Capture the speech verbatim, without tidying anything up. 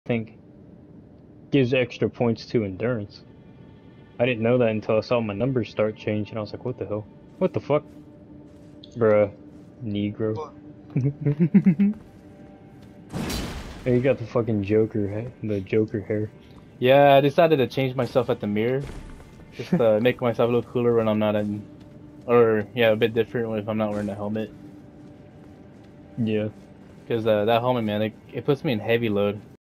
think gives extra points to endurance. I didn't know that until I saw my numbers start changing. I was like, what the hell? What the fuck? Bruh. Negro. What? Hey, you got the fucking Joker hair, the Joker hair. Yeah, I decided to change myself at the mirror. Just to make myself look cooler when I'm not in... Or, yeah, a bit different if I'm not wearing a helmet. Yeah. Because uh, that helmet, man, it, it puts me in heavy load.